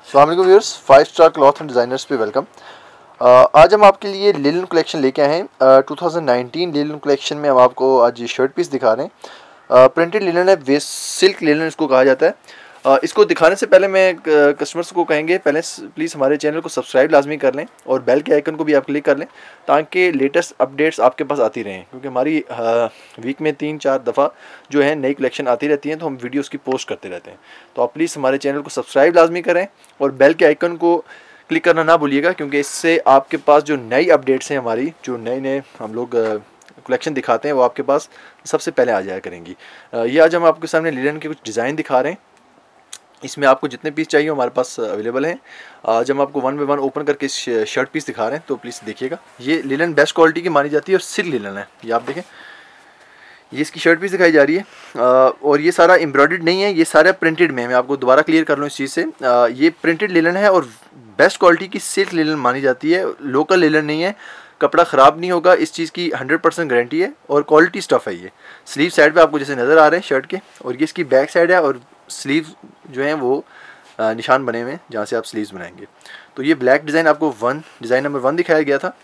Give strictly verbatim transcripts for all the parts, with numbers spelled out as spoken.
अस्सलाम वालेकुम viewers, five star cloth and designers पे वेलकम। आज हम आपके लिए लिनन कलेक्शन लेके आए हैं। Two thousand nineteen linen collection में हम आपको आज ये शर्ट पीस दिखा रहे हैं। प्रिंटेड लिनन है, वेस्ट सिल्क लिनन इसको कहा जाता है। uh, इसको दिखाने से पहले मैं कस्टमर्स को कहेंगे पहले प्लीज़ हमारे चैनल को सब्सक्राइब लाजमी कर लें और बेल के आइकन को भी आप क्लिक कर लें ताकि लेटेस्ट अपडेट्स आपके पास आती रहें, क्योंकि हमारी वीक में तीन चार दफ़ा जो है नई कलेक्शन आती रहती हैं तो हम वीडियोस की पोस्ट करते रहते हैं। तो आप प्लीज़ हमारे चैनल को सब्सक्राइब लाजमी करें और बेल के आइकन को क्लिक करना ना भूलिएगा, क्योंकि इससे आपके पास जो नई अपडेट्स हैं, हमारी जो नए नए हम लोग कलेक्शन दिखाते हैं वो आपके पास सबसे पहले आ जाया करेंगी। ये आज हम आपके सामने लिनन के कुछ डिज़ाइन दिखा रहे हैं। इसमें आपको जितने पीस चाहिए हमारे पास अवेलेबल हैं। आज हम आपको वन बाय वन ओपन करके शर्ट पीस दिखा रहे हैं, तो प्लीज़ देखिएगा। ये लिनन बेस्ट क्वालिटी की मानी जाती है और सिल्क लिनन है। ये आप देखें, ये इसकी शर्ट पीस दिखाई जा रही है और ये सारा एम्ब्रॉयडर्ड नहीं है, ये सारा प्रिंटेड में है। मैं आपको दोबारा क्लियर कर लूँ इस चीज़ से, ये प्रिंटेड लिनन है और बेस्ट क्वालिटी की सिल्क लिनन मानी जाती है। लोकल लिनन नहीं है, कपड़ा ख़राब नहीं होगा, इस चीज़ की हंड्रेड परसेंट गारंटी है और क्वालिटी स्टफ़ है। ये स्लीव साइड पे आपको जैसे नज़र आ रहे हैं शर्ट के, और ये इसकी बैक साइड है और स्लीव जो हैं वो आ, निशान बने हुए हैं जहाँ से आप स्लीव्स बनाएंगे। तो ये ब्लैक डिज़ाइन आपको वन डिज़ाइन नंबर वन दिखाया गया था।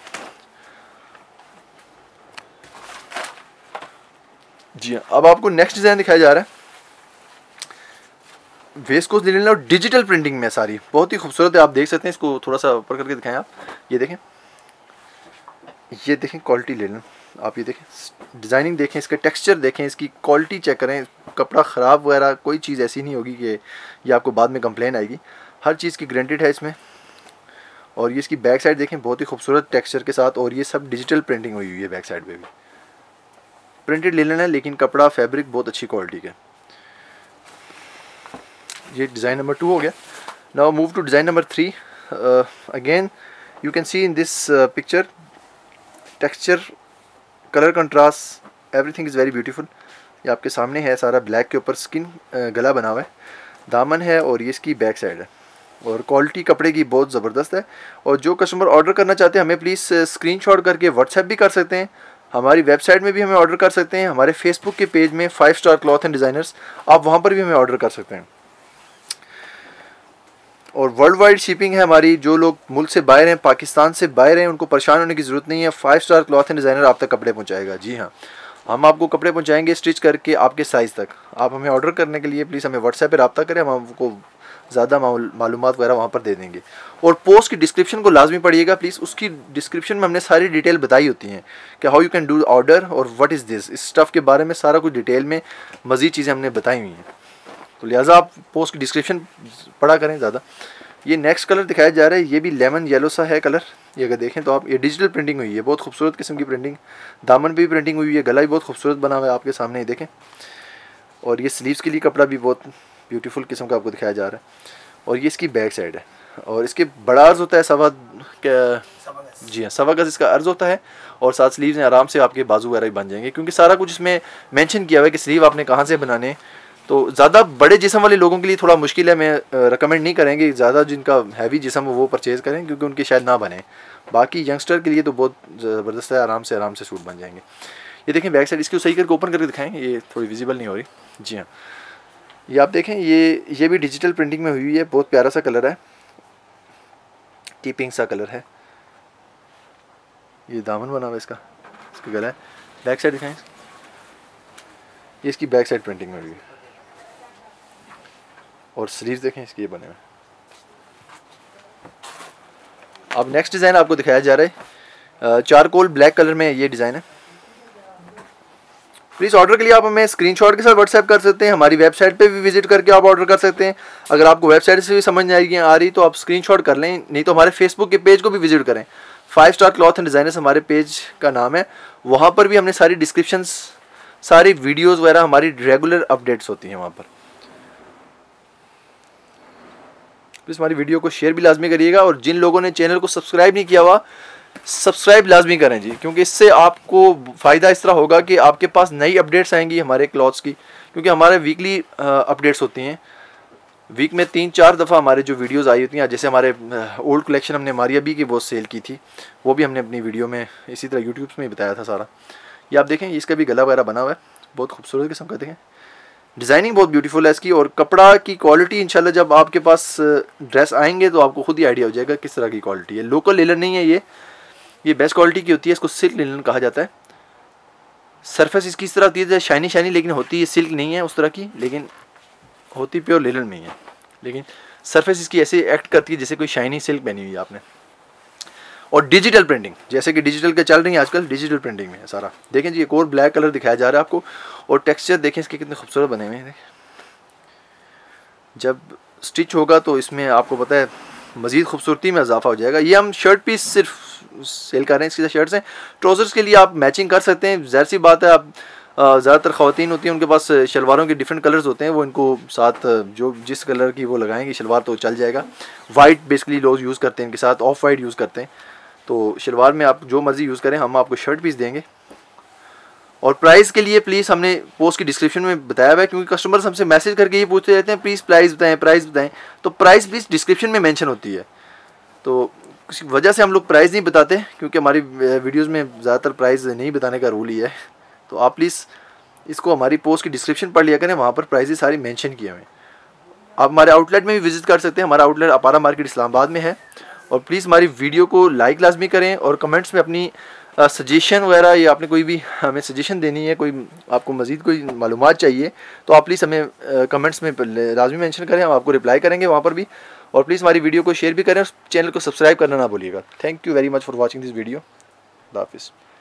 जी हाँ, अब आपको नेक्स्ट डिज़ाइन दिखाया जा रहा है। वेस्ट कोस्ट लिनन और डिजिटल प्रिंटिंग में सारी बहुत ही खूबसूरत है। आप देख सकते हैं, इसको थोड़ा सा ऊपर करके दिखाएं आप। ये देखें, ये देखें क्वालिटी लिनन, आप ये देखें, डिज़ाइनिंग देखें, इसका टेक्सचर देखें, इसकी क्वालिटी चेक करें। कपड़ा ख़राब वगैरह कोई चीज़ ऐसी नहीं होगी कि ये आपको बाद में कंप्लेन आएगी। हर चीज़ की गारंटेड है इसमें। और ये इसकी बैक साइड देखें, बहुत ही खूबसूरत टेक्सचर के साथ, और ये सब डिजिटल प्रिंटिंग हुई हुई है। बैक साइड पे भी प्रिंटेड लिनन है, लेकिन कपड़ा फैब्रिक बहुत अच्छी क्वालिटी का। ये डिज़ाइन नंबर टू हो गया। Now move to design number three. Again you can see in this picture texture, colour contrast, everything is very beautiful. ये आपके सामने है, सारा ब्लैक के ऊपर स्किन गला बना हुआ है, दामन है और ये इसकी बैक साइड है। और क्वालिटी कपड़े की बहुत ज़बरदस्त है। और जो कस्टमर ऑर्डर करना चाहते हैं हमें प्लीज़ स्क्रीनशॉट करके व्हाट्सएप भी कर सकते हैं, हमारी वेबसाइट में भी हमें ऑर्डर कर सकते हैं, हमारे फेसबुक के पेज में five star cloth and designers, आप वहाँ पर भी हमें ऑर्डर कर सकते हैं। और वर्ल्ड वाइड शिपिंग है हमारी। जो लोग मुल्क से बाहर हैं, पाकिस्तान से बाहर हैं, उनको परेशान होने की ज़रूरत नहीं है। Five star cloth and designer आप तक कपड़े पहुंचाएगा। जी हाँ, हम आपको कपड़े पहुंचाएंगे स्टिच करके आपके साइज़ तक। आप हमें ऑर्डर करने के लिए प्लीज़ हमें व्हाट्सएप पे रब्ता करें, हम आपको ज़्यादा मालूमात वगैरह वहाँ पर दे देंगे। और पोस्ट की डिस्क्रिप्शन को लाजमी पढ़िएगा प्लीज़, उसकी डिस्क्रिप्शन में हमने सारी डिटेल बताई होती हैं कि how you can do order और व्हाट इज़ दिस, इस स्टफ़ के बारे में सारा कुछ डिटेल में मज़ीद चीज़ें हमने बताई हुई हैं। तो लिहाजा आप पोस्ट की डिस्क्रिप्शन पढ़ा करें ज़्यादा। ये नेक्स्ट कलर दिखाया जा रहा है, ये भी लेमन येलो सा है कलर। ये अगर देखें तो आप, ये डिजिटल प्रिंटिंग हुई है, बहुत खूबसूरत किस्म की प्रिंटिंग। दामन पे भी प्रिंटिंग हुई है, गला भी बहुत खूबसूरत बना हुआ है आपके सामने, ये देखें। और ये स्लीव्स के लिए कपड़ा भी बहुत ब्यूटीफुल किस्म का आपको दिखाया जा रहा है। और ये इसकी बैक साइड है, और इसके बड़ा अर्ज़ होता है सवा क्या जी हाँ सवा गज़ इसका अर्ज़ होता है। और साथ स्लीव्स में आराम से आपके बाजू वगैरह भी बन जाएंगे, क्योंकि सारा कुछ इसमें मेंशन किया हुआ है कि स्लीव आपने कहाँ से बनाने। तो ज़्यादा बड़े जिस्म वाले लोगों के लिए थोड़ा मुश्किल है, मैं रिकमेंड नहीं करेंगे ज़्यादा जिनका हैवी जिस्म वो परचेज़ करें, क्योंकि उनके शायद ना बने। बाकी यंगस्टर के लिए तो बहुत ज़बरदस्त है, आराम से आराम से सूट बन जाएंगे। ये देखें बैक साइड, इसको सही करके ओपन करके दिखाएं, ये थोड़ी विजिबल नहीं हो रही। जी हाँ, ये आप देखें, ये ये भी डिजिटल प्रिंटिंग में हुई हुई है, बहुत प्यारा सा कलर है, टीपिंग सा कलर है। ये दामन बना हुआ इसका, इसका गला है। बैक साइड दिखाएं, ये इसकी बैक साइड प्रिंटिंग में हुई है। और स्लीव्स देखें इसके ये बने हुए। अब नेक्स्ट डिज़ाइन आपको दिखाया जा रहा है, चारकोल ब्लैक कलर में ये डिज़ाइन है। प्लीज़ ऑर्डर के लिए आप हमें स्क्रीनशॉट के साथ व्हाट्सएप कर सकते हैं, हमारी वेबसाइट पे भी विजिट करके आप ऑर्डर कर सकते हैं। अगर आपको वेबसाइट से भी समझ नहीं आएगी आ रही तो आप स्क्रीनशॉट कर लें, नहीं तो हमारे फेसबुक के पेज को भी विजिट करें। Five star cloth and designers हमारे पेज का नाम है, वहाँ पर भी हमने सारी डिस्क्रिप्शंस, सारी वीडियोज़ वगैरह, हमारी रेगुलर अपडेट्स होती हैं वहाँ पर। प्लीज़ हमारी वीडियो को शेयर भी लाजमी करिएगा, और जिन लोगों ने चैनल को सब्सक्राइब नहीं किया हुआ सब्सक्राइब लाजमी करें जी, क्योंकि इससे आपको फ़ायदा इस तरह होगा कि आपके पास नई अपडेट्स आएंगी हमारे क्लॉथ्स की, क्योंकि हमारे वीकली अपडेट्स होती हैं। वीक में तीन चार दफ़ा हमारे जो वीडियोस आई होती हैं, जैसे हमारे ओल्ड कलेक्शन हमने मारिया बी की वो सेल की थी, वो भी हमने अपनी वीडियो में इसी तरह यूट्यूब में ही बताया था सारा। ये आप देखें, इसका भी गला वगैरह बना हुआ है, बहुत खूबसूरत किस्म का। देखें डिज़ाइनिंग बहुत ब्यूटीफुल है इसकी, और कपड़ा की क्वालिटी इंशाल्लाह जब आपके पास ड्रेस आएंगे तो आपको खुद ही आइडिया हो जाएगा किस तरह की क्वालिटी है। लोकल लिनन नहीं है ये ये बेस्ट क्वालिटी की होती है, इसको सिल्क लिनन कहा जाता है। सरफेस इसकी इस तरह होती है शाइनी शाइनी, लेकिन होती है सिल्क नहीं है उस तरह की, लेकिन होती प्योर लिनन में ही है, लेकिन सरफेस इसकी ऐसे एक्ट करती है जैसे कोई शाइनी सिल्क पहनी हुई है आपने। और डिजिटल प्रिंटिंग, जैसे कि डिजिटल के चल रही है आजकल, डिजिटल प्रिंटिंग में है सारा। देखें जी एक और ब्लैक कलर दिखाया जा रहा है आपको, और टेक्सचर देखें इसके कितने खूबसूरत बने हुए हैं। जब स्टिच होगा तो इसमें आपको पता है मज़ीद खूबसूरती में इजाफा हो जाएगा। ये हम शर्ट पीस सिर्फ सेल कर रहे हैं, इसकी शर्ट्स हैं। ट्राउज़र्स के लिए आप मैचिंग कर सकते हैं, ज़ाहिर सी बात है। आप ज़्यादातर ख़वातीन होती हैं उनके पास शलवारों के डिफरेंट कलर्स होते हैं, वो इनको साथ जो जिस कलर की वो लगाएंगे शलवार तो चल जाएगा। वाइट बेसिकली लोग यूज़ करते हैं, इनके साथ ऑफ वाइट यूज़ करते हैं, तो शलवार में आप जो मर्ज़ी यूज़ करें, हम आपको शर्ट पीस देंगे। और प्राइस के लिए प्लीज़ हमने पोस्ट की डिस्क्रिप्शन में बताया हुआ है, क्योंकि कस्टमर्स हमसे मैसेज करके ये पूछते रहते हैं प्लीज़ प्राइस बताएं प्राइस बताएं, तो प्राइस प्लीज़ डिस्क्रिप्शन में मेंशन होती है। तो किसी वजह से हम लोग प्राइस नहीं बताते, क्योंकि हमारी वीडियोस में ज़्यादातर प्राइस नहीं बताने का रूल ही है। तो आप प्लीज़ इसको हमारी पोस्ट की डिस्क्रिप्शन पढ़ लिया करें, वहाँ पर प्राइसेस सारी मेंशन किए हुए हैं। आप हमारे आउटलेट में भी विजिट कर सकते हैं, हमारा आउटलेट अपारा मार्केट इस्लामाबाद में है। और प्लीज़ हमारी वीडियो को लाइक लाजमी करें, और कमेंट्स में अपनी सजेशन वगैरह या आपने कोई भी हमें सजेशन देनी है, कोई आपको मज़ीद कोई मालूमात चाहिए, तो आप प्लीज़ हमें कमेंट्स में लाजमी मेंशन करें, हम आपको रिप्लाई करेंगे वहाँ पर भी। और प्लीज़ हमारी वीडियो को शेयर भी करें, और चैनल को सब्सक्राइब करना ना भूलिएगा। Thank you very much for watching this video. अल्लाह हाफिज़।